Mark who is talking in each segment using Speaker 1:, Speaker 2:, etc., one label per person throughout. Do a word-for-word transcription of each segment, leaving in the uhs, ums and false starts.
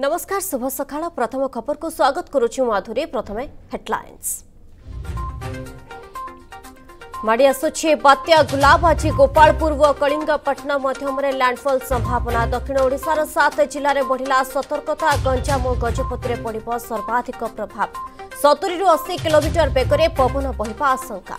Speaker 1: नमस्कार शुभ सकाळ प्रथम खबर को स्वागत करुछु माधुरी। प्रथमे हेडलाइंस माड़ी आसुछि बात्या गुलाब। आज गोपालपुर व कलिंगपट्टनम मध्यम लैंडफॉल संभावना। दक्षिण ओडिशार सात जिले में बढ़िला सतर्कता। गंजाम और गजपति में पड़िब सर्वाधिक प्रभाव। सत्तरी रु अस्सी किलोमीटर बेगरे पवन बहिबा आशंका।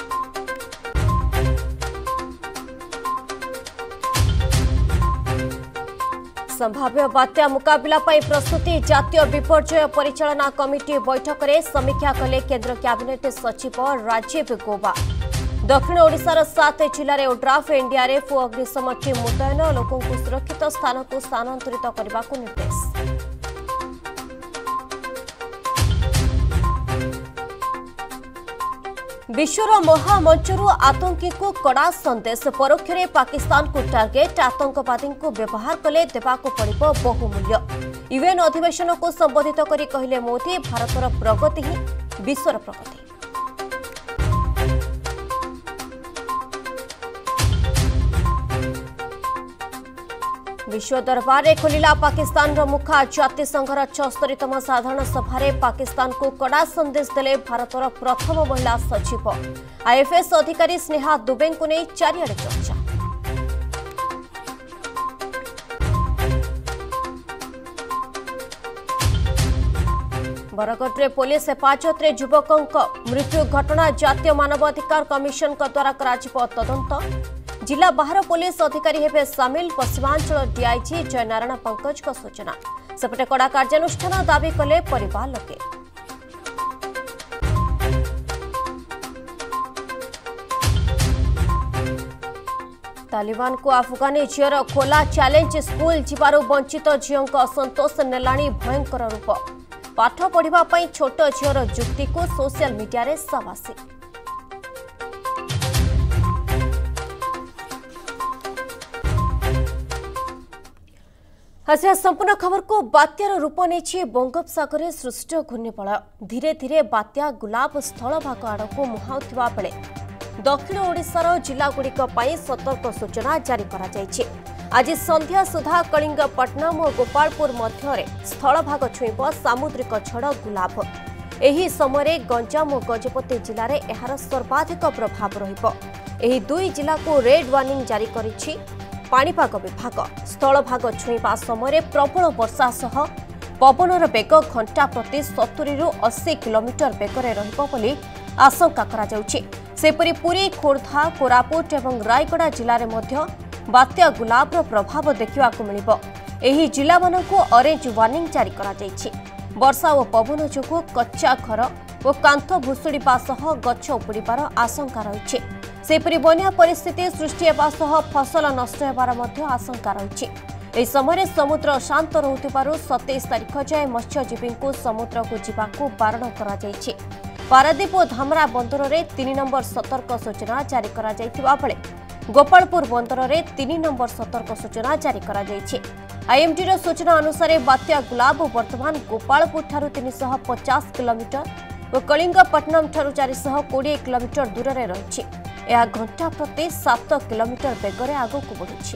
Speaker 1: संभाव्य बात्या मुकाबला प्रस्तुति। जातीय विपर्यय परिचालना कमिटी बैठक में समीक्षा कले केंद्र कैबिनेट सचिव राजीव गौबा। दक्षिण ओडिशार सात जिले में ओड्राफ एनडीआरएफ और अग्निशम टीम मुतयन। लोकों को सुरक्षित स्थान को स्थानांतरित करने को निर्देश। विश्वर महामंचरू आतंकी को कड़ा संदेश। परोक्ष में पाकिस्तान को टार्गेट। आतंकवादी को व्यवहार कले देवाक पड़िब बहुमूल्य। यूएन अधिवेशन को संबोधित करी कहले मोदी, भारतर प्रगति ही विश्वर प्रगति। विश्व दरबार में खोलिला पाकिस्तान मुखा। जातिसंघर छस्तरीतम साधारण सभा पाकिस्तान को कड़ा संदेश देले भारतर प्रथम महिला सचिव। आईएफएस अधिकारी स्नेहा दुबे को नहीं चारिआडे चर्चा। बरगढ़ पुलिस हेफाजत में युवकों मृत्यु घटना। जातीय मानवाधिकार कमिशन द्वारा कराजिब तदंत। जिला बाहर पुलिस अधिकारी हेबे सामिल। पश्चिमांचल डीआईजी जयनारायण पंकज का सूचना। सेपटे कड़ा कार्यानुष्ठान दाबी कले परिवार लोके। तालिबान को अफगानी झीर खोला चैलेंज। स्कूल जीवारु वंचित झीओं असंतोष नेलाणी भयंकर रूप। पाठ पढ़िबा पई छोट झीर जुक्ति को सोशल मीडिया रे सवासी। आज संपूर्ण खबर को बात्यार रूप नहीं बंगोपसागर सृष्ट घूर्णिबलय। धीरे धीरे बात्या गुलाब स्थल भाग आड़क मुहाउथिबा बेले दक्षिण ओडिशार जिलागुड़िक पई सतर्क सूचना जारी करा जायछि। आज संध्या सुधा कलिंगपट्टनम और गोपालपुर मध्य स्थल भाग छुईब सामुद्रिक झड़ गुलाब। एही समय गंजाम और गजपति जिले में एहार सर्वाधिक प्रभाव रहिब। एही दुई जिला को रेड वार्निंग जारी करिछि पाणीपाग विभाग। स्थल भाग छुईबा समय प्रबल वर्षा सह पवनर बेग घंटा प्रति सत्तरी रु अस्सी किलोमीटर बेगरे रहिब बोली आशंका करा जाउछि। सेपरि पुरी, खोर्धा, कोरापुट और रायगड़ा जिले में मध्य बात्या गुलाबर प्रभाव देखिबाकु मिलिब। एही जिला मानकु ऑरेंज वार्निंग जारी करा जाइछि। वर्षा और पवन जोगु कच्चा घर और कांथ भुशुड़िबा सह गछ उपुड़िबार आशंका रहिछि। सेपरि बन्या परिस्थिति सृष्टि हेबा सह फसल नष्ट हेबार मध्य आशंका रहिछि। एही समय समुद्र शांत रहुथिबारु सत्ताईस तारिख जाए मत्स्यजीवी को समुद्र को जीवाकु बारण करा जाइछि। पारादीप और धामरा बंदर में तीन नंबर सतर्क सूचना जारी करा जाइथिबा बेले गोपालपुर बंदर में तीन नंबर सतर्क सूचना जारी करा जाइछि। आईएमडी रो सूचना अनुसार बात्या गुलाब वर्तमान गोपालपुर ठारू तीन सौ पचास किलोमीटर और कलिंगपट्टनम ठारू चार सौ बीस किलोमीटर दूर में रही। यह घंटा प्रति सात किलोमीटर बेगरे आगक बढ़ुछि।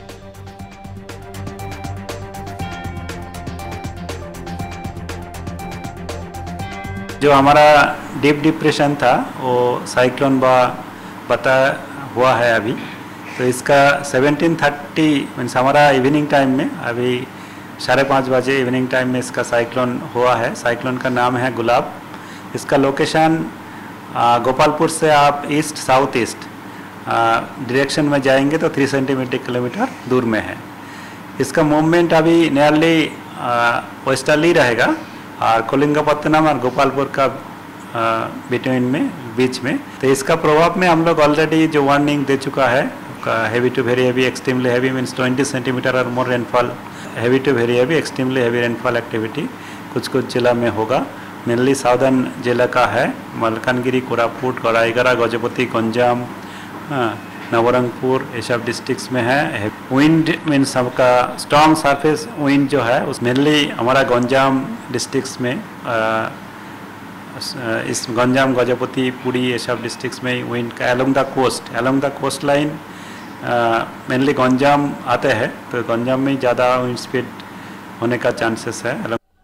Speaker 2: जो हमारा डीप डिप्रेशन था वो साइक्लोन बा बता हुआ है अभी, तो इसका सेवनटीन थर्टी मीन्स हमारा इवनिंग टाइम में अभी साढ़े पाँच बजे इवनिंग टाइम में इसका साइक्लोन हुआ है। साइक्लोन का नाम है गुलाब। इसका लोकेशन गोपालपुर से आप ईस्ट साउथ ईस्ट डायरेक्शन में जाएंगे तो थ्री सेंटीमीटर किलोमीटर दूर में है। इसका मूवमेंट अभी नियरली वेस्टर्ली रहेगा और कलिंगपट्टनम और गोपालपुर का बिटवीन में बीच में। तो इसका प्रभाव में हम लोग ऑलरेडी जो वार्निंग दे चुका है, heavy to very heavy, extremely heavy means twenty centimetre और more rainfall, heavy to very heavy, extremely heavy rainfall activity कुछ कुछ जिला में होगा। मेनली साउदर्न जिला का है, मलकानगिरी, कोरापुट, रायगड़ा, गजपति, गंजाम, नवरंगपुर ये सब डिस्ट्रिक्ट्स में है। विंड मीन्स सबका स्ट्रॉन्ग सरफेस विंड जो है उस मेनली हमारा गंजाम डिस्ट्रिक्ट्स में, आ, इस गंजाम, गजपति, पुरी ये सब डिस्ट्रिक्ट्स में विंड का along the coast along the coast line mainly Ganjam आते हैं, तो गंजाम में ज़्यादा विंड स्पीड होने का चांसेस है।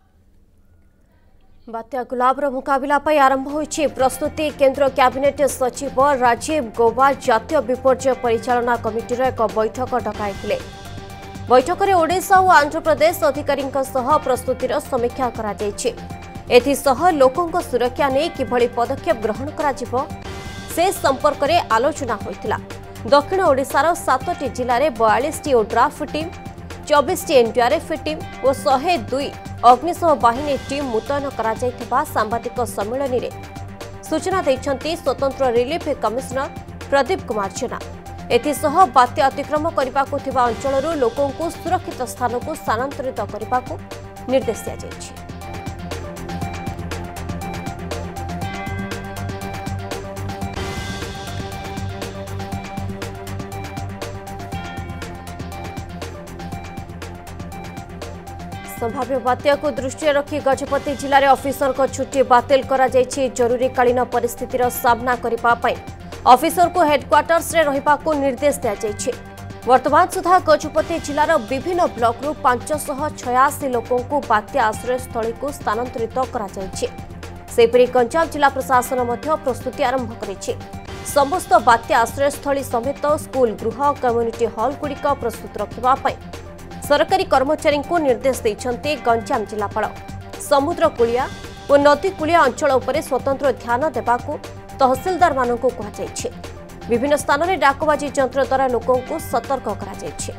Speaker 1: बात्या गुलाबर मुकाबला पर आरंभ होइछि प्रस्तुति। केंद्र कैबिनेट सचिव राजीव गौबा जातीय विपर्यय परिचालना कमिटीर एक बैठक डकाइथिले। बैठक में ओडिशा और आंध्र प्रदेश अधिकारी प्रस्तुतिर समीक्षा करा जायछि। एथिसह लोकंक सुरक्षा नहीं किभली पदक्षेप ग्रहण करा से संपर्क में आलोचना होइतिला। दक्षिण ओडिशार सातटी जिले में बयालीस टी ओड्राफ टीम, चौबीस टी एनडीआरएफ टीम और सौ दो अग्निशम बाहिनी टीम मुतयन करा जायथिबा सांबादिक सम्मेलन में सूचना दैछन्ति स्वतंत्र रिलीफ कमिशनर प्रदीप कुमार जेना। एथिसह बात्या अतिक्रम करबाकू थिबा अंचलरू लोकंकू सुरक्षित स्थान को स्थानांतरित करबाकू निर्देश दिया जायछि। संभाव्य बात्या को दृष्टि रखी गजपति जिले में ऑफिसर को छुट्टी बातिल करा जायछि। जरूरीकालीन परिस्थितिर सामना करिबा पई ऑफिसर को हेडक्वार्टर्स रे रहिबा को निर्देश दिया जायछि। वर्तमान सुधा गजपति जिलार विभिन्न ब्लॉक रु पांच सौ छियासी लोकों को बात्या आश्रय स्थली को स्थानांतरित करा जायछि। सेपरि गंजाम जिला प्रशासन मध्य प्रस्तुति आरंभ करिछि। समस्त बात्या आश्रय स्थली समेत स्कूल गृह कम्युनिटी हॉल गुड़िक प्रस्तुत रखिबा पई सरकारी कर्मचारी को निर्देश देइछन्ते गंजाम जिलापाल। समुद्र कूलिया और नदी कूलिया अंचल उपरे स्वतंत्र ध्यान देबाकू तहसीलदार मानक कहुଯାଇଛି। विभिन्न स्थान में डाकबाजी यंत्र द्वारा लोकों को सतर्क करा जायछि।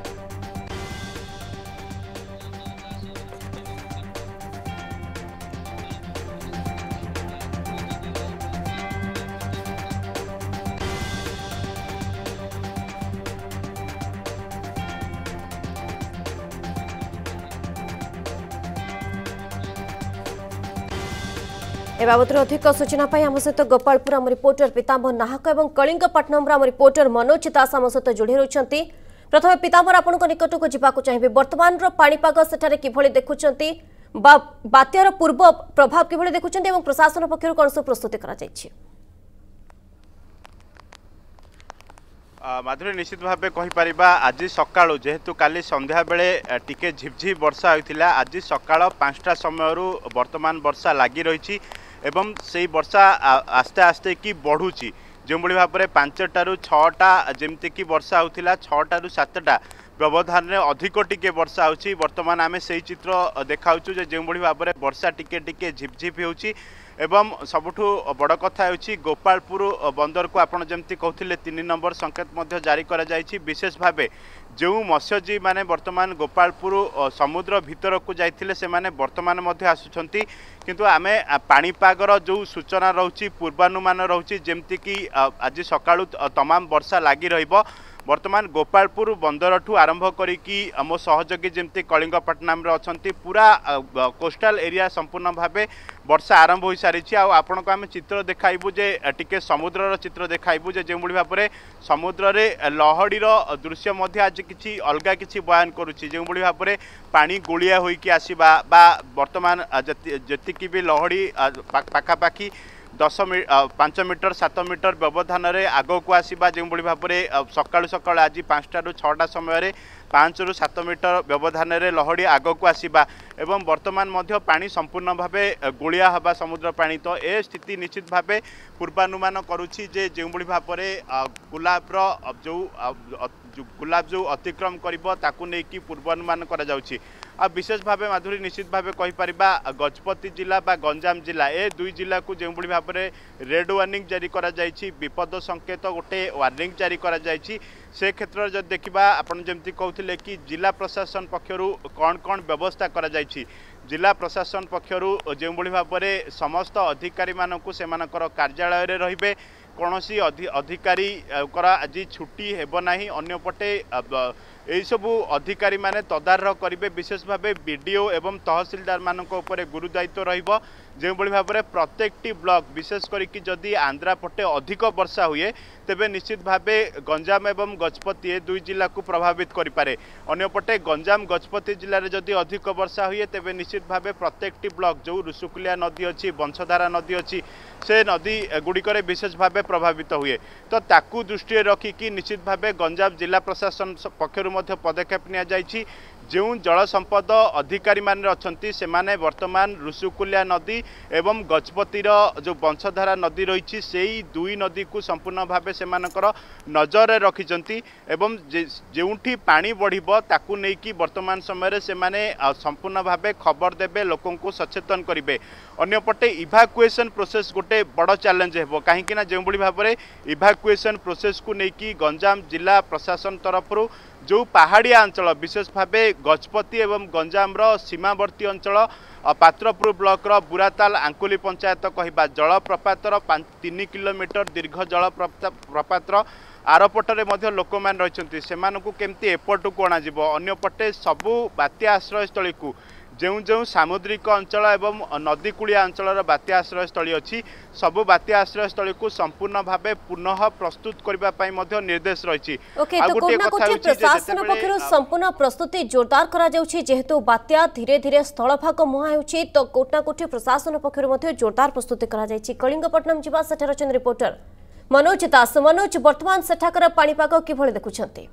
Speaker 1: ए बाबद अधिक सूचना आम सहित गोपालपुर आम रिपोर्टर पीताम्बर नाहक और कलिंगपट्टनम आम रिपोर्टर मनोज दास आम सहित जोड़ी रही। प्रथम पीताम्बर आपण निकट को जावाक चाहिए वर्तमान पाणीपाग सेठारे किभली देखुंट बात्यार पूर्व प्रभाव किभली देखुंट प्रशासन पक्षर कौन सब प्रस्तुति करा जायछि?
Speaker 3: माधुरी निश्चित भाव कहीपर आज सका जेहेतु काली संध्या बेले टिके झिपझिप वर्षा होता आज सका पांचटा समय वर्तमान वर्षा लगी रही एवं से वर्षा आस्ते आस्ते कि बढ़ुची जो भाव में पांचटारू छटा जमती कि वर्षा होता छटारू सातटा व्यवधान में अधिक टिके वर्षा होची। वर्तमान आम से चित्र देखा जो भाव में वर्षा टिके टिके झिपझिप होची एवं सबुठु बड़ कथा होची गोपालपुर बंदर को आपन जमती कहते तीन नंबर संकेत जारी करा जायछि। विशेष भावे जो मत्स्यजीवी माने वर्तमान गोपालपुर समुद्र भीतर को जाइथिले से माने वर्तमान मध्य आसुछंती किंतु आमे पाणीपागर जो सूचना रहुची पूर्वानुमान रहुची जेमती कि आज सकाळु तमाम वर्षा लागी रहिबो। वर्तमान गोपालपुर बंदर ठू आरंभ करिकी मो सहयोगी जमती कलिंगपट्टनम रे अछंती पूरा कोस्टल एरिया संपूर्ण भावे वर्षा आरंभ हो सारी। आपण को आम चित्र देखाइबू जे टिके समुद्रर चित्र देखाइबू जे जो भाव में समुद्र रे लहड़ीर दृश्य मध्य आज किछि अलगा किछि बयान करुछि। जो भाव में पानी गोलिया होइकी आसीबा बा वर्तमान जतिकी भी लहड़ी पाखापाखि दस मि पांच मीटर सात मीटर व्यवधान में आग को आसवा जो भाव में सकाळु सकाळु आज पांचटारू छटा समय पांच रु सात मीटर व्यवधान में लहड़ी आग को आसवा एवं वर्तमान मध्य पानी संपूर्ण भावे गोलिया हवा समुद्र पानी। तो ए स्थिति निश्चित भावे पूर्वानुमान करुछि जे जो भाव में गुलाबर जो गुलाब जो अतिक्रम करिबो ताकू नेकी पूर्वानुमान करा जाउछि। आ विशेष भावे माधुरी निश्चित भावे कहि परिबा गजपति जिला बा गंजाम जिला ए दुई जिला को जो भाव में रेड वार्निंग जारी करा जाइछि विपद संकेत गोटे वार्निंग जारी करा जाइछि। से क्षेत्र जब देखा आपन जमती कहते कि जिला प्रशासन पक्षरु कौन कौन व्यवस्था करा जाइछि। जिला प्रशासन पक्षरु जो भाव में समस्त अधिकारी मानकु सेमानकर कार्यालय रे रहिबे कौनसी अधिकारी आज छुट्टी हेब नाही। अन्यपटे यही सबू अधिकारी माने तदारख करेंगे। विशेष भाव बीडीओ एवं तहसीलदार मानक उपरे गुरु दायित्व रहिबो। जो भाव में प्रत्येकटी ब्लॉक विशेष करिकी जदि आंध्रा पटे अधिक वर्षा हुए तेबे निश्चित भावे गंजाम एवं गजपति ए दुई जिला को प्रभावित करिपारे। अन्यपटे गंजाम गजपति जिले में जदि अधिक वर्षा हुए तेबे निश्चित भावे प्रत्येकटी ब्लॉक जो ऋषुकुलिया नदी अच्छी बंशधारा नदी अच्छी से नदी गुड़िकर विशेष भाव प्रभावित हुए। तो ताकू दृष्टि रखिकी निश्चित भावे गंजाम जिला प्रशासन पक्षरु मध्य पदक्षेप निया जाइछि। जो जल संपद अधिकारी मान अच्छी से माने वर्तमान ऋषिकुल्या नदी एवं गजपतिर जो वंशधारा नदी रही से दुई नदी को संपूर्ण भाव से नजर रखिंट एवं जोठी पानी बढ़िबो ताकू नेकी वर्तमान समय से माने संपूर्ण भाव खबर देबे लोकों को सचेतन करेंगे। अन्यपटे इभाकुएसन प्रोसेस गोटे बड़ चैलेंज हो कहीं जो भाव में इभाकुएसन प्रोसेस को लेकिन गंजाम जिला प्रशासन तरफ जो पहाड़िया अंचल विशेष भाव गजपति एवं गंजाम सीमावर्ती अंचल पात्रपुर ब्लॉक बुराताल आंकुली पंचायत कहवा जलप्रपातर तीन किलोमीटर दीर्घ जलप्रपातर आरपटरे लोक मान रही से केमती एपटू को अणाजिब अन्यपटे सबू बात्या आश्रयस्थली को जो जो सामुद्रिक अंचल एवं नदीकूलिया अंचल बात्या आश्रयस्थली अच्छी सबू बात्या आश्रयस्थली को संपूर्ण भाव पुनः प्रस्तुत करने निर्देश रही।
Speaker 1: प्रशासन पक्षर संपूर्ण प्रस्तुति जोरदार करा जेहेतु बात्या धीरे धीरे स्थलभाग मुहां होछि तो कोटना कोठी प्रशासन पक्षर जोरदार प्रस्तुति करा जायछि। कलिंगपट्टनम जिबा सेठार अछन रिपोर्टर मनोज दास। मनोज वर्तमान सेठाकर पाणीपाग किभଳି देखुछन्ति?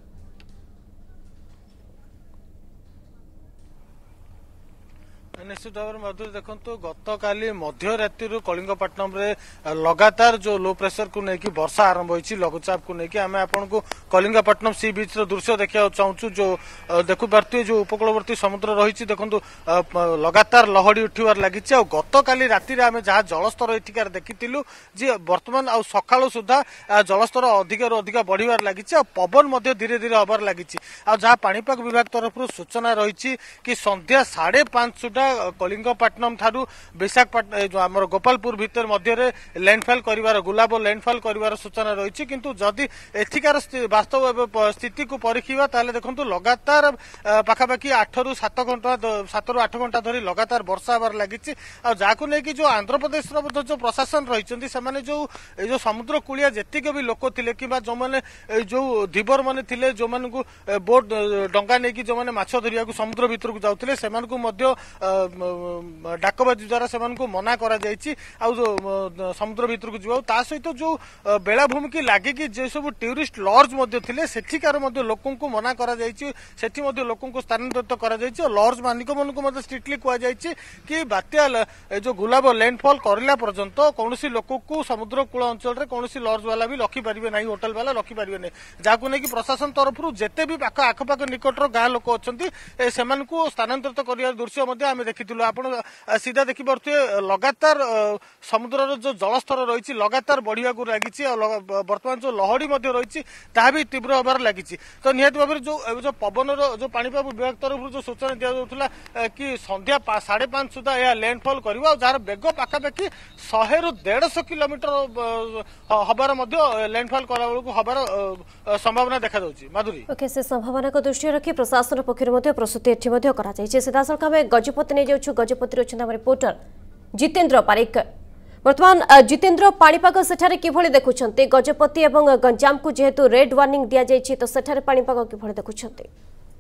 Speaker 4: निश्चित भाव में मधुर देखो गत काली मध्य राति कलिंगपट्टनम रे लगातार जो लो प्रेशर को लेकिन वर्षा आरंभ होती लघुचाप को लेकिन आम आपन को कलिंगपट्टनम सी बीच दृश्य देखा चाहूँ जो देखु पार्थे जो उपकूलवर्ती समुद्र रही देखो लगातार लहड़ी उठार लगी गत काली राति आम जहाँ जलस्तर एठिकार देखी जे बर्तमान आ सका सुधा जलस्तर अधिक अधिक बढ़िबार लगी पवन धीरे धीरे हबार लगी जहाँ पाणीपाग विभाग तरफ सूचना रही कि संध्या साढ़े पांच सुधा कलिंगपट्टनम ठारू विशाखापट्टनम जो आम गोपालपुर भितर मध्य लैंडफॉल कर गुलाब लैंडफॉल कर सूचना रही किंतु जदि एठिकार वास्तव स्थिति को परीखा ताले देखो लगातार पाखापाखि आठ रु सात घंटा सात रु आठ घंटा धरी लगातार वर्षा हबार लगी जहाँ लेकिन जो आंध्र प्रदेश जो प्रशासन रही जो जो समुद्र कूलिया जी भी लोक थे कि जो मैंने जो धीवर मैंने थे जो बोट डंगा नहीं जो मैंने माछ धरिया समुद्र भीतर को जाते से डाकबाजी द्वारा से मना करा समुद्र भीतर को जा सहित जो बेलाभूमि की लगिकी जो सब टूरिस्ट लॉज थे सेठिकार लोकों को मना करा लोकों को स्थानांतरित करा लॉज मालिक मन स्ट्रिक्टली कहुई कि बात्या जो गुलाब लैंडफॉल करला पर्यंत कौन लोक को समुद्र कूल अंचल कौन लॉज वाला भी रखिपारे ना होटेल वाला रखिपारे ना जहाँ नहीं प्रशासन तरफ जिते भी पाख आखपाख निकटर गाँ लोक अच्छा से स्थानांतरित कर दृश्य आम देखी आप सीधा देखिपे लगातार समुद्र जो जलस्तर रही लगातार बढ़िया लगी बर्तमान जो लहड़ी रही भी तीव्र हबार लगी तो निहत भाव जो जो पवन जो पाणीपाग विभाग तरफ जो सूचना दि जाऊला कि संध्या साढ़े पांच सुधा यह लैंडफॉल कर जार बेग पाखापाखि शहे रु देढ़ किलोमीटर हबार लैंडफॉल करा हबार संभावना देखा माधुरी
Speaker 1: ओके से संभावना को दृष्टि रखी प्रशासन पक्षर प्रस्तुति एठी सीधा सड़क आम गजपति नहीं जाऊँ गजपति अच्छा रिपोर्टर जितेन्द्र पारिक। वर्तमान जितेन्द्र पाणीपाग सेठारे किभଳି देखुछन्ते गजपति एवं गंजाम को जेहेतु रेड वार्निंग दिया जायछि तो सेठारे पाणीपाग किभଳି देखुछन्ते?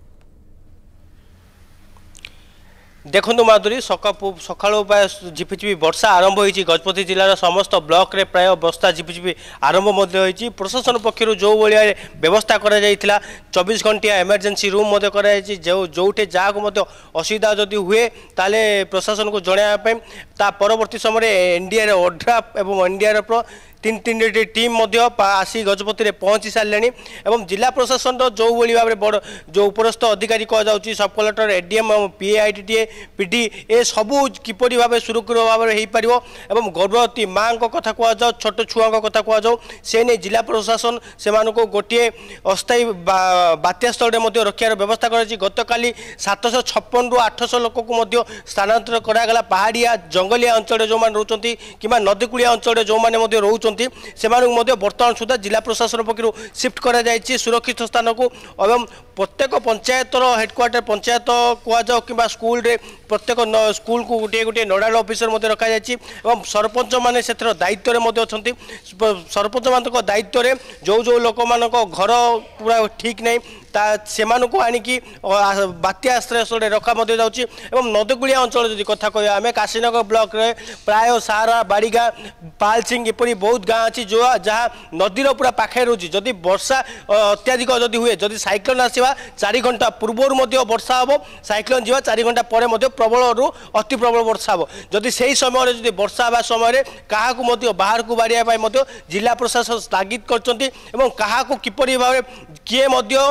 Speaker 5: देखु माधुरी सका सका झिपिझिपि वर्षा आरंभ होती गजपति जिलार समस्त ब्लॉक रे प्राय वर्षा झिपिझिपि आरंभ होती प्रशासन पक्षर जो भाया व्यवस्था करा चौबीस घंटिया इमरजेंसी रूम जो जोटे जहाँ को असुविधा जदि हुए ताले प्रशासन को जनवाई ता परवर्ती समय एनडीआर ओड्राफ एवं एनडीआरएफ तीन तीन टीम आसी गजपति में पहुँची सारे एवं जिला प्रशासन जो भाव में बड़ जो उपरस्थ अधिकारी कहुच्छी sub collector ADM PA ITDA PD ए सबू किपरि भाव सुरक्षित भाव में हो पार एवं गर्भवती माँ कथा कहु छोट छुआ कथा कहु से नहीं जिला प्रशासन से गोटे अस्थायी बात्या स्थल में रखार व्यवस्था कर गत काली सातश छप्पन रु आठश लोक को स्थानांतर करागला पहाड़िया जंगलिया अंचल जो मैंने रोचती कि नदीकूलिया अंचल जो मैंने रोच से बर्तमान सुधा जिला प्रशासन पक्षर शिफ्ट करा जायछि सुरक्षित स्थान को एवं प्रत्येक पंचायतर हेडक्वार्टर पंचायत कहु कि स्कूल रे प्रत्येक स्कूल को गोटे गोटे नोडाल ऑफिसर रखा जायछि एवं सरपंच माने सेथर दायित्व में सरपंच मान दायित्व जो जो लोक मान घर पूरा ठीक नहीं सेमानकु आनिकी बात्या आश्रयस्थल रखा जाउछि। एवं नदीकूलिया अंचल जदि कथा कहया आमे काशीनगर ब्लॉक रे प्राय सारा बाड़ीगा पालसिंग एपरी बहुत गाँ अच्छी जो जहाँ नदीर पूरा पाखे रोचे जदि वर्षा अत्याधिक जदि हुए जदि साइक्लोन आसवा चार घंटा पूर्वर वर्षा हम साइक्लोन जा चार घंटा पर प्रबल अति प्रबल वर्षा हम जदि से समय जदि वर्षा हवा समय क्या बाहर को बाढ़ जिला प्रशासन तागिद कर किपरि भाव किए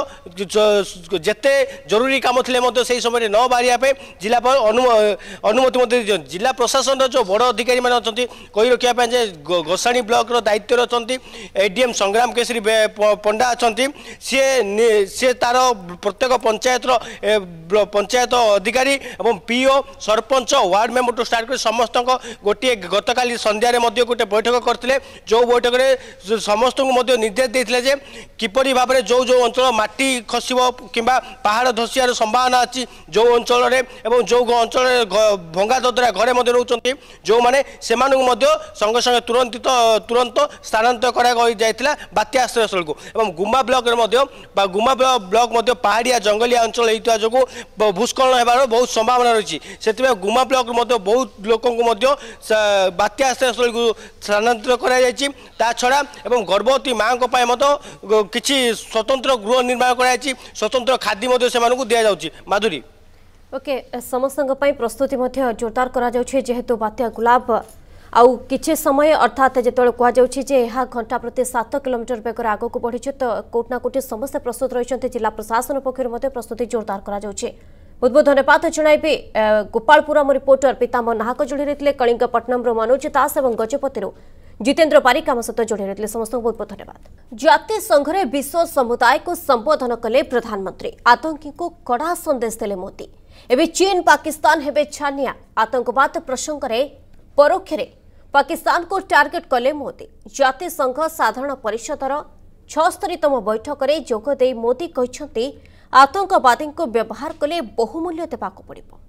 Speaker 5: जेते जरूरी काम थे से समय न बाहर जिलापाल अनुमति जिला प्रशासन जो बड़ अधिकारी मैंने अच्छा कही रखा जे गोसाणी ब्लॉक रो दायित्व अच्छा एडीएम संग्राम केसरी पंडा अच्छा सी सी तार प्रत्येक पंचायत पंचायत अधिकारी एवं PO sarpanch ward member to start कर समस्त गोटे गतकाली संध्यारे गोटे बैठक करते जो बैठक में समस्त को निर्देश देते जे किपरि भाव में जो जो अंचल माटी खसब कि पहाड़ धसियार संभावना अच्छी जो अंचल जो अंचल भंगा ददरा घरे रोचे जो मैंने संगे संगे तुरंत तुरंत स्थानांतर करा बात्या आश्रयस्थल को एवं गुम्बा ब्लॉक गुम्बा ब्लॉक पहाड़िया जंगलिया अंचल होता जो भूस्खलन होबार बहुत संभावना रही से गुम्बा ब्लॉक बहुत लोक बात्या आश्रयस्थल को स्थानांतर करा छड़ा एवं गर्भवती माँ किसी स्वतंत्र गृह निर्माण कराई स्वतंत्र खाद्य से दि जाऊँगी। माधुरी
Speaker 1: ओके समस्त प्रस्तुति जोरदार करा जेहेतु बात्या गुलाब आउ किछि समय अर्थात जो कहुचे घंटा प्रति सात किलोमीटर बेगर आग को बढ़ी तो कोटना कोटी समस्ते प्रस्तुत रही जिला प्रशासन पक्ष प्रस्तुति जोरदार करा बहुत बहुत धन्यवाद जनइबी गोपालपुर रिपोर्टर पीताम्बर नाहक जोड़ी रही कलिंगपट्टनम मनोज दास और गजपति जितेन्द्र पारिक आम सहित जोड़ी रही समस्त बहुत बहुत धन्यवाद। जाति संघरे विश्व समुदाय को संबोधन कले प्रधानमंत्री आतंकी को कड़ा संदेश देले मोदी। एवं चीन पाकिस्तान हेबे छानिया आतंकवाद प्रसंग में परोक्ष पाकिस्तान को टार्गेट कले मोदी। जाति संघ साधारण परिषदर छस्तरीतम बैठक में जोगदे मोदी कहते आतंकवादी को व्यवहार कले बहुमूल्य देवाक पड़िबो।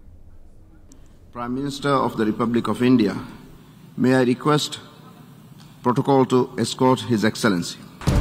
Speaker 6: Prime Minister of the Republic of India, may I request protocol to escort His Excellency.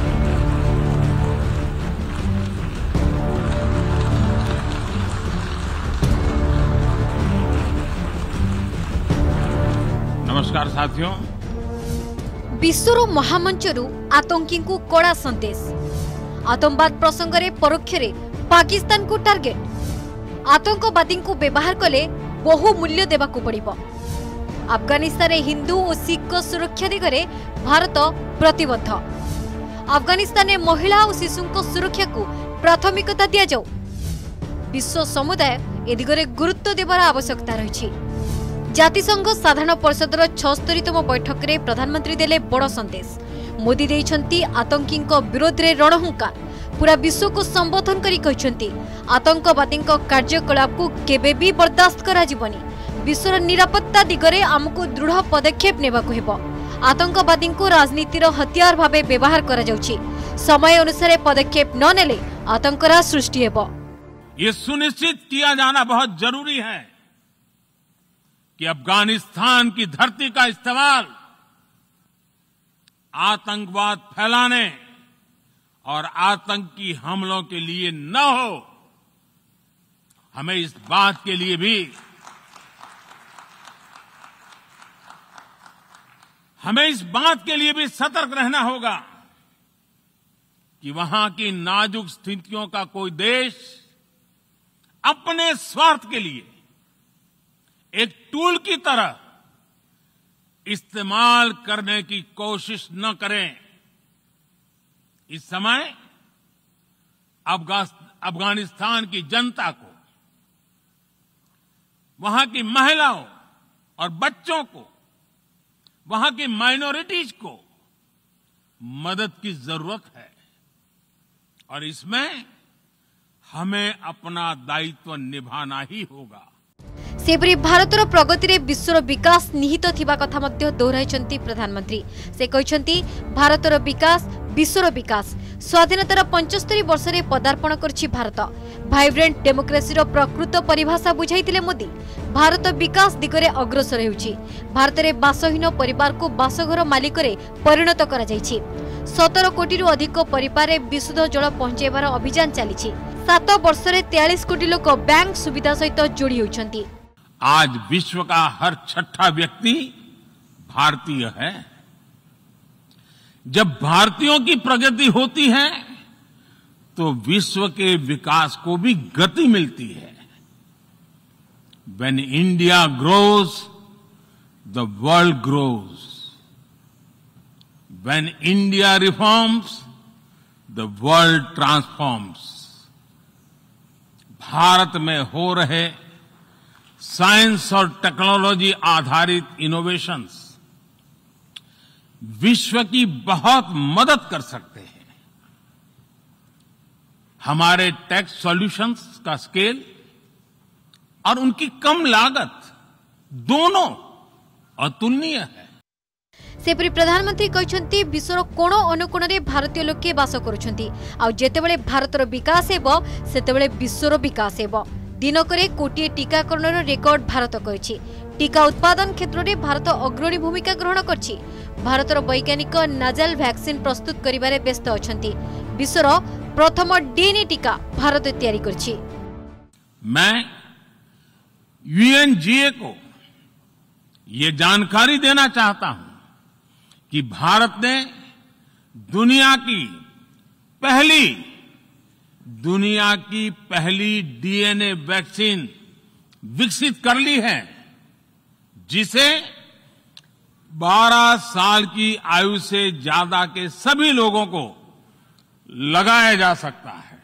Speaker 7: नमस्कार साथियों।
Speaker 8: विश्वर महामंचरू आतंकी को कड़ा संदेश। आतंकवाद प्रसंग में परोक्ष पाकिस्तान को टार्गेट आतंकवादी को व्यवहार कले बहु मूल्य देवाक पड़िबो। अफगानिस्तान हिंदू और सिख सुरक्षा दिगरे भारत प्रतिबद्ध। अफगानिस्तान में महिला और शिशु सुरक्षा को प्राथमिकता दि जाऊ। विश्व समुदाय ए दिगरे गुरुत्व देवार आवश्यकता रही। जातिसंघ साधारण परिषदर छस्तरीतम बैठक में प्रधानमंत्री देले बड़ संदेश। मोदी देइछंती आतंकी विरोध में रणहुंकार पूरा विश्व को संबोधन करी कहछंती आतंकवादी कार्यकलाप को केबे भी बर्दाश्त करा जिवनी। विश्वर निरापत्ता दिगरे आमको दृढ़ पदक्षेप नेबाकु हेबो। आतंकवादी को राजनीतिर हथियार भावे व्यवहार करा जाउछि। समय अनुसार पदक्षेप न नेले आतंकराज सृष्टि हेबो।
Speaker 7: ये सुनिश्चित किया जाना बहुत जरूरी है कि अफगानिस्तान की धरती का इस्तेमाल आतंकवाद फैलाने और आतंकी हमलों के लिए न हो। हमें इस बात के लिए भी हमें इस बात के लिए भी सतर्क रहना होगा कि वहां की नाजुक स्थितियों का कोई देश अपने स्वार्थ के लिए एक टूल की तरह इस्तेमाल करने की कोशिश न करें। इस समय अफगानिस्तान की जनता को, वहां की महिलाओं और बच्चों को, वहां की माइनॉरिटीज को मदद की जरूरत है और इसमें हमें अपना दायित्व निभाना ही होगा।
Speaker 8: सेपरी भारतर प्रगति रे विश्वर विकास निहित थिबा कथा मध्य दोहराइछंती प्रधानमंत्री। से कहछंती भारतर विकास विश्वर विकास। स्वाधीनतार पचहत्तर वर्ष रे पदार्पण करछि भारत। भाइब्रेंट डेमोक्रेसी रो प्रकृत परिभाषा बुझाइतिले मोदी। भारत विकास दिगरे अग्रसर हेउछि। भारत रे बासहीन परिवार को बासघर मालिकरे परिणत करा जाइछि। सतर कोटी रु अधिक परिवार रे विशुद्ध जल पहुंचाइबार अभियान चलिछि। सात वर्ष रे तैंतालीस कोटी लोक बैंक सुविधा सहित जोड़ी होइछन्ति।
Speaker 7: आज विश्व का हर छठा व्यक्ति भारतीय है। जब भारतीयों की प्रगति होती है तो विश्व के विकास को भी गति मिलती है। When India grows, the world grows. When India reforms, the world transforms. Bharat में हो रहे साइंस और टेक्नोलॉजी आधारित इनोवेशंस विश्व की बहुत मदद कर सकते हैं। हमारे टेक सॉल्यूशंस का स्केल और उनकी कम लागत दोनों अतुलनीय है।
Speaker 8: सेपरी प्रधानमंत्री कहते विश्वर कोण अनुकोण रे भारतीय लोके बास करुछंती। आ जेतेबेले भारतर विकास हेबो सेतेबेले विश्वर विकास हेबो। दिनकरे कोटिए टीकाकरण रेकर्ड भारत करिछि। टीका उत्पादन क्षेत्र में भारत अग्रणी भूमिका ग्रहण करछि। भारतर वैज्ञानिक नाजाल वैक्सीन प्रस्तुत करिबारे व्यस्त अछंती। विश्वर प्रथम डीएनए टीका भारत तैयारी करछि।
Speaker 7: मैं यूएनजीए को ये जानकारी देना चाहता हूं कि भारत ने दुनिया की पहली दुनिया की पहली डीएनए वैक्सीन विकसित कर ली है, जिसे बारह साल की आयु से ज्यादा के सभी लोगों को लगाया जा सकता है।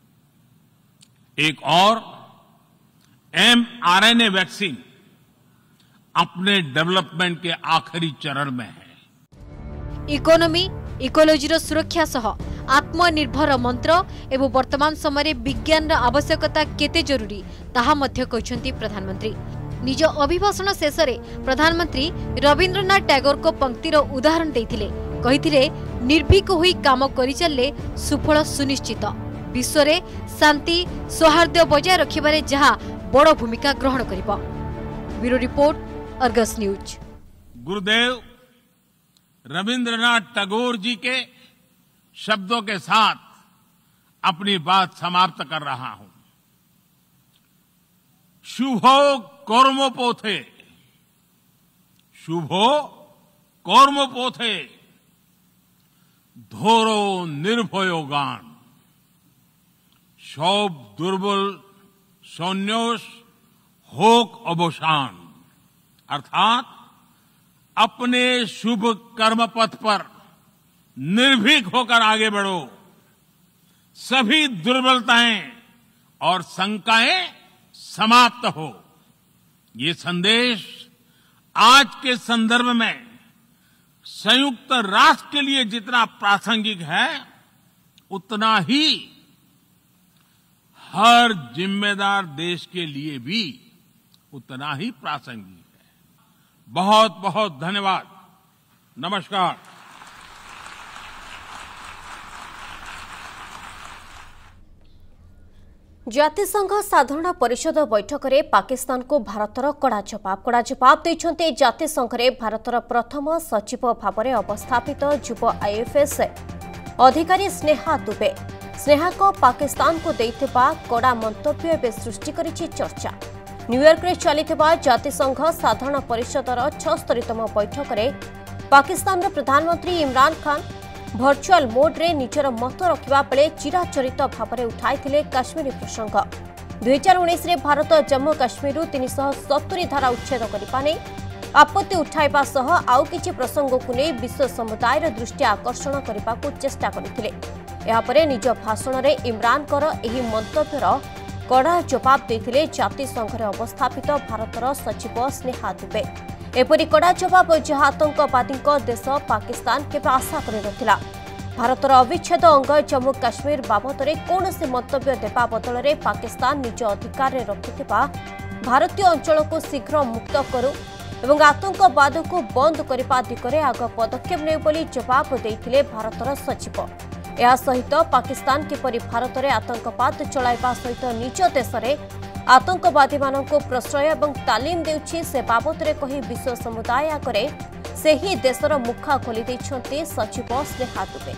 Speaker 7: एक और एमआरएनए वैक्सीन अपने डेवलपमेंट के आखिरी चरण में है।
Speaker 8: इकोनॉमी इकोलॉजी सुरक्षा सह आत्मनिर्भर मंत्र एवं वर्तमान समय विज्ञान आवश्यकता केते जरूरी ताहा मध्य कहते प्रधानमंत्री। निज अभिभाषण शेष में प्रधानमंत्री रवींद्रनाथ टैगोर को पंक्तिर उदाहरण देथिले। कहिथिले निर्भीक होई काम करि चलले सुफल सुनिश्चित। विश्व रे शांति सौहार्द बजाय रखिबारे जहा बड़ भूमिका ग्रहण करिबो। Bureau report, Argus news.
Speaker 7: Gurudev Rabindranath Tagore ji के शब्दों के साथ अपनी बात समाप्त कर रहा हूं। शुभो कर्मोपोथे, शुभो कर्मोपोथे, धोरो निर्भयो गान, सौब दुर्बल सौन्योष होक अवसान। अर्थात अपने शुभ कर्म पथ पर निर्भीक होकर आगे बढ़ो। सभी दुर्बलताएं और शंकाएं समाप्त हो। ये संदेश आज के संदर्भ में संयुक्त राष्ट्र के लिए जितना प्रासंगिक है, उतना ही हर जिम्मेदार देश के लिए भी उतना ही प्रासंगिक है। बहुत बहुत धन्यवाद। नमस्कार।
Speaker 1: जातिसंघ साधारण परिषद बैठक में पाकिस्तान को भारतर कड़ा जवाब कड़ा जवाब देते। जातिसंघ में भारतर प्रथम सचिव भाव में अवस्थापित युव आईएफएस अधिकारी स्नेहा दुबे स्नेहा को पाकिस्तान को देइथिबा कड़ा मंतव्य एवं सृष्टि करिछि चर्चा। न्यूयॉर्क में चलिथिबा जातिसंघ साधारण परिषदर छस्तरीतम बैठक में पाकिस्तान प्रधानमंत्री इमरान खान भर्चुआल मोड रे निजर मत रखा बेले चिराचरित भाव में उठाई काश्मीर प्रसंग। दुई हजार उन्नीस रे भारत जम्मू काश्मीर तीन सौ सत्तरी धारा उच्छेद करने आपत्ति उठाइबा सह आउ किछि प्रसंग को नहीं विश्व समुदायर दृष्टि आकर्षण करने को चेष्टा करथिले। एहापरे निज भाषण में इमरान कर एही मंतव्यर कड़ा जवाब देथिले जातिसंघ रे अवस्थापित भारतर सचिव स्नेहा दुबे। एपरी कड़ा जवाब जहाँ आतंकवादी देश पाकिस्तान केवल आशा कर नथिला। भारतर अविच्छेद अंग जम्मू काश्मीर बाबद में कौन से मंतव्य देवा बदल में पाकिस्तान निज अधिकार में रखिथिबा भारतीय अंचल को शीघ्र मुक्त करू एवं आतंकवाद को बंद करने दिगरे आग पदक्षेप ने बोली जवाब देथिले भारतर सचिव। या सहित पाकिस्तान किपरि भारत में आतंकवाद चलाइबा सहित निज देश में आतंकवादी मानक प्रश्रय और तालीम देउछि से बाबद में कही विश्व समुदाय आगे से ही देशर मुखा खोली दैछन्ति सचिव स्नेहा दुबे।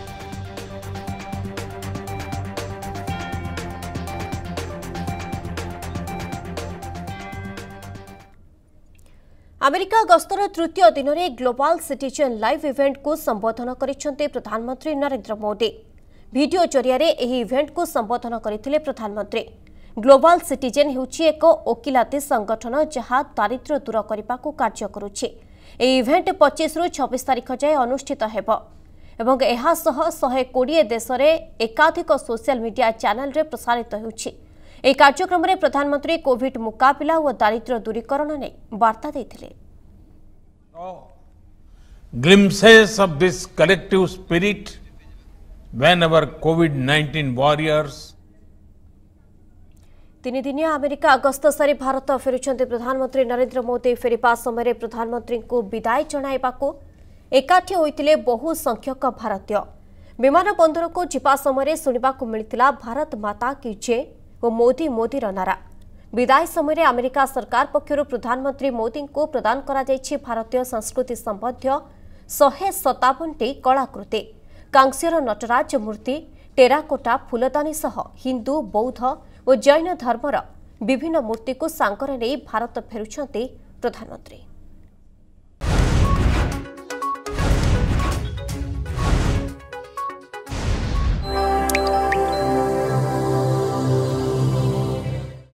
Speaker 1: अमेरिका गस्तर तृतीय दिन में ग्लोबल सिटीजन लाइव इवेंट को संबोधन करिसेंति प्रधानमंत्री नरेंद्र मोदी। वीडियो जरिया एही इवेंट को संबोधन करथिले प्रधानमंत्री। ग्लोबल सिटीजन हेउछि एक ओकिलाती संगठन जहाँ दारिद्र्य दूर करने को कार्य करुछि। एही इवेंट पच्चीस रु छब्बीस तारीख जाए अनुष्ठित हेबो एवं एहा सह शहे कोड़े देश में एकाधिक सोशल मीडिया चैनल रे प्रसारित होउछि। ଏହି କାର୍ଯ୍ୟକ୍ରମରେ ପ୍ରଧାନମନ୍ତ୍ରୀ କୋଭିଡ ମୁକାବିଲା ଓ ଦାରିଦ୍ର୍ୟ ଦୂରୀକରଣ ନେଇ ବାର୍ତ୍ତା ଦେଇଥିଲେ।
Speaker 7: Glimpses of this collective spirit whenever COVID nineteen warriors
Speaker 1: तीन दिनिया अमेरिका गस्त सारी भारत फेरुछन्ते प्रधानमंत्री नरेंद्र मोदी फेरिबा समय प्रधानमंत्री को विदाय जणाइबाकू एकाठी होइतिले बहु संख्यक भारतीय। विमान बंदर को जिबा समय सुनिबाकू मिलितिला भारत माता की जय और मोदी मोदीर नारा। विदाय समय अमेरिका सरकार पक्षर प्रधानमंत्री मोदी को प्रदान करा जायछि भारतीय संस्कृति संबंधी शहे सतावन टी कलाकृति, कांस्यर नटराज मूर्ति, टेराकोटा फूलदानी सह हिंदू बौद्ध और जैन धर्मर विभिन्न मूर्ति को सांगरे नहीं भारत फेरुछन्ति प्रधानमंत्री।